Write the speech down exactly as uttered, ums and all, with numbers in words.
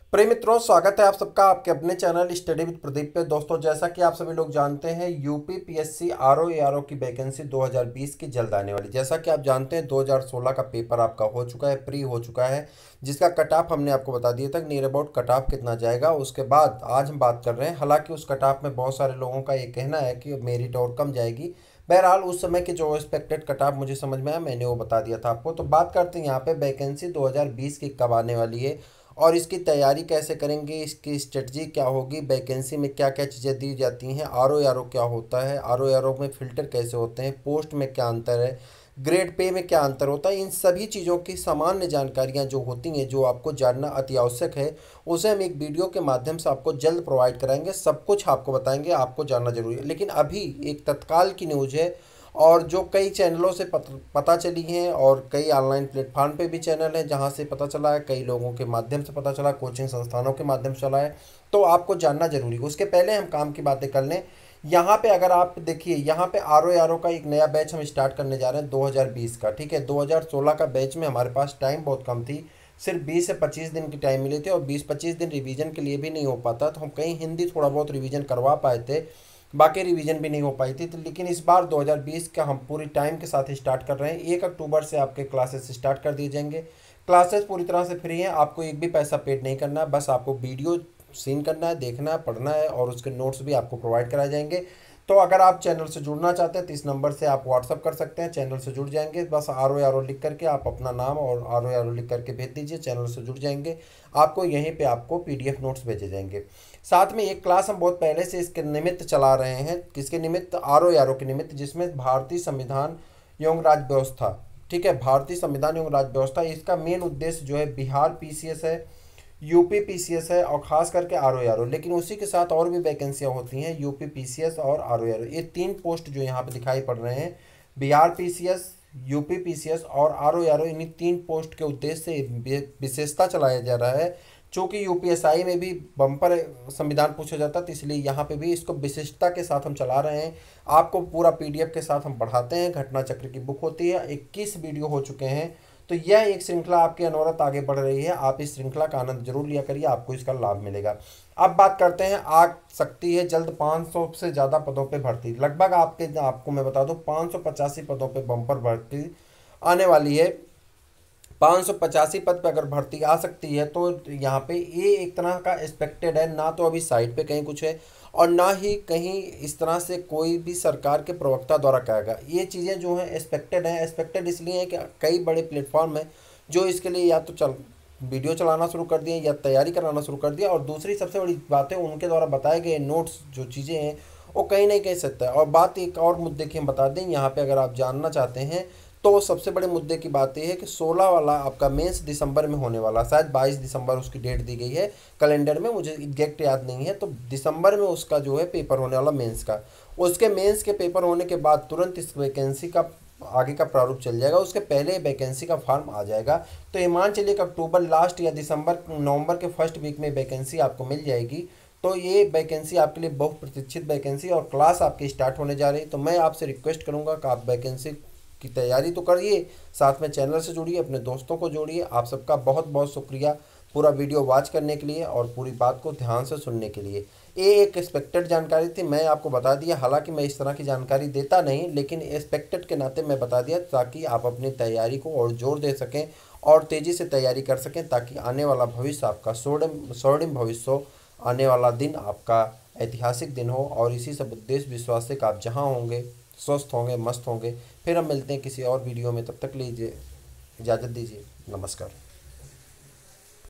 प्रिय मित्रों, स्वागत है आप सबका आपके अपने चैनल स्टडी विद प्रदीप पे। दोस्तों, जैसा कि आप सभी लोग जानते हैं, यूपी पीएससी आरओ एआरओ की वैकेंसी दो हज़ार बीस की जल्द आने वाली। जैसा कि आप जानते हैं, दो हज़ार सोलह का पेपर आपका हो चुका है, प्री हो चुका है, जिसका कट ऑफ हमने आपको बता दिया था नियर अबाउट कट ऑफ कितना जाएगा। उसके बाद आज हम बात कर रहे हैं। हालांकि उस कट ऑफ में बहुत सारे लोगों का ये कहना है कि मेरिट और कम जाएगी। बहरहाल उस समय के जो एक्सपेक्टेड कट ऑफ मुझे समझ में आया, मैंने वो बता दिया था आपको। तो बात करते हैं यहाँ पे वैकेंसी दो हज़ार बीस की कब आने वाली है और इसकी तैयारी कैसे करेंगे, इसकी स्ट्रेटजी क्या होगी, वैकेंसी में क्या क्या चीज़ें दी जाती हैं, आर ओ आर ओ क्या होता है, आर ओ आर ओ में फ़िल्टर कैसे होते हैं, पोस्ट में क्या अंतर है, ग्रेड पे में क्या अंतर होता है, इन सभी चीज़ों की सामान्य जानकारियां जो होती हैं, जो आपको जानना अति आवश्यक है, उसे हम एक वीडियो के माध्यम से आपको जल्द प्रोवाइड कराएंगे। सब कुछ आपको बताएंगे, आपको जानना जरूरी है। लेकिन अभी एक तत्काल की न्यूज़ है और जो कई चैनलों से पत, पता चली हैं और कई ऑनलाइन प्लेटफॉर्म पे भी चैनल हैं जहां से पता चला है, कई लोगों के माध्यम से पता चला, कोचिंग संस्थानों के माध्यम से चला है, तो आपको जानना जरूरी है। उसके पहले हम काम की बातें कर लें। यहाँ पे अगर आप देखिए, यहाँ पे आर ओ आर ओ का एक नया बैच हम स्टार्ट करने जा रहे हैं दो हज़ार बीस का। ठीक है, दो हज़ार सोलह का बैच में हमारे पास टाइम बहुत कम थी, सिर्फ बीस से पच्चीस दिन की टाइम मिली थी और बीस पच्चीस दिन रिवीजन के लिए भी नहीं हो पाता, तो हम कहीं हिंदी थोड़ा बहुत रिवीजन करवा पाए थे, बाकी रिवीजन भी नहीं हो पाई थी। तो लेकिन इस बार दो हज़ार बीस का हम पूरी टाइम के साथ स्टार्ट कर रहे हैं। एक अक्टूबर से आपके क्लासेस स्टार्ट कर दिए जाएंगे। क्लासेस पूरी तरह से फ्री हैं, आपको एक भी पैसा पेड नहीं करना है, बस आपको वीडियो सीन करना है, देखना है, पढ़ना है और उसके नोट्स भी आपको प्रोवाइड कराए जाएंगे। तो अगर आप चैनल से जुड़ना चाहते हैं तो इस नंबर से आप व्हाट्सअप कर सकते हैं, चैनल से जुड़ जाएंगे। बस आर ओ आर ओ लिख करके आप अपना नाम और आर ओ आर ओ लिख करके भेज दीजिए, चैनल से जुड़ जाएंगे। आपको यहीं पे आपको पी डी एफ नोट्स भेजे जाएंगे। साथ में एक क्लास हम बहुत पहले से इसके निमित्त चला रहे हैं। किसके निमित्त? आर ओ आर ओ के निमित्त, जिसमें भारतीय संविधान एवं राज्य व्यवस्था। ठीक है, भारतीय संविधान एवं राज्य व्यवस्था, इसका मेन उद्देश्य जो है बिहार पी सी एस है, यूपी पीसीएस है और खास करके आरओआरओ। लेकिन उसी के साथ और भी वैकेंसियां होती हैं, यूपी पीसीएस और आरओआरओ। ये तीन पोस्ट जो यहाँ पे दिखाई पड़ रहे हैं, बिहार पीसीएस, यूपी पीसीएस और आरओआरओ, इन्हीं तीन पोस्ट के उद्देश्य से विशेषता चलाया जा रहा है। चूँकि यूपीएसआई में भी बम्पर संविधान पूछा जाता है, तो इसलिए यहाँ पे भी इसको विशिष्टता के साथ हम चला रहे हैं। आपको पूरा पीडीएफ के साथ हम पढ़ाते हैं। घटना चक्र की बुक होती है, इक्कीस वीडियो हो चुके हैं। तो यह एक श्रृंखला आपकी अनवरत आगे बढ़ रही है। आप इस श्रृंखला का आनंद जरूर लिया करिए, आपको इसका लाभ मिलेगा। अब बात करते हैं, आ सकती है जल्द पाँच सौ से ज़्यादा पदों पे भर्ती। लगभग आपके आपको मैं बता दूं, पाँच सौ पचासी पदों पे बम्पर भर्ती आने वाली है। पाँच सौ पचासी पद पे अगर भर्ती आ सकती है तो यहाँ पे ये एक तरह का एक्सपेक्टेड है। ना तो अभी साइट पे कहीं कुछ है और ना ही कहीं इस तरह से कोई भी सरकार के प्रवक्ता द्वारा कहेगा। ये चीज़ें जो हैं एक्सपेक्टेड हैं। एक्सपेक्टेड इसलिए है कि कई बड़े प्लेटफॉर्म हैं जो इसके लिए या तो चल वीडियो चलाना शुरू कर दिए या तैयारी कराना शुरू कर दिया। और दूसरी सबसे बड़ी बात है, उनके द्वारा बताए गए नोट्स जो चीज़ें हैं वो कहीं नहीं कह सकता है। और बात एक और मुद्दे की हम बता दें यहाँ पे, अगर आप जानना चाहते हैं तो सबसे बड़े मुद्दे की बात यह है कि सोलह वाला आपका मेंस दिसंबर में होने वाला, शायद बाईस दिसंबर उसकी डेट दी गई है कैलेंडर में, मुझे एग्जैक्ट याद नहीं है। तो दिसंबर में उसका जो है पेपर होने वाला मेंस का। उसके मेंस के पेपर होने के बाद तुरंत इस वैकेंसी का आगे का प्रारूप चल जाएगा, उसके पहले वैकेंसी का फॉर्म आ जाएगा। तो ये मान चलिए कि अक्टूबर लास्ट या दिसंबर नवंबर के फर्स्ट वीक में वैकेंसी आपको मिल जाएगी। तो ये वैकेंसी आपके लिए बहुत प्रतीक्षित वैकेंसी और क्लास आपकी स्टार्ट होने जा रही है। तो मैं आपसे रिक्वेस्ट करूंगा कि आप वैकेंसी की तैयारी तो करिए, साथ में चैनल से जुड़िए, अपने दोस्तों को जोड़िए। आप सबका बहुत बहुत शुक्रिया पूरा वीडियो वॉच करने के लिए और पूरी बात को ध्यान से सुनने के लिए। ये एक एक्सपेक्टेड जानकारी थी, मैं आपको बता दिया। हालांकि मैं इस तरह की जानकारी देता नहीं, लेकिन एक्सपेक्टेड के नाते मैं बता दिया ताकि आप अपनी तैयारी को और जोर दे सकें और तेज़ी से तैयारी कर सकें, ताकि आने वाला भविष्य आपका स्वर्णिम स्वर्णिम भविष्य हो, आने वाला दिन आपका ऐतिहासिक दिन हो। और इसी सब उद्देश्य विश्वास से कि आप जहाँ होंगे स्वस्थ होंगे, मस्त होंगे। फिर हम मिलते हैं किसी और वीडियो में, तब तक लीजिए इजाज़त दीजिए, नमस्कार।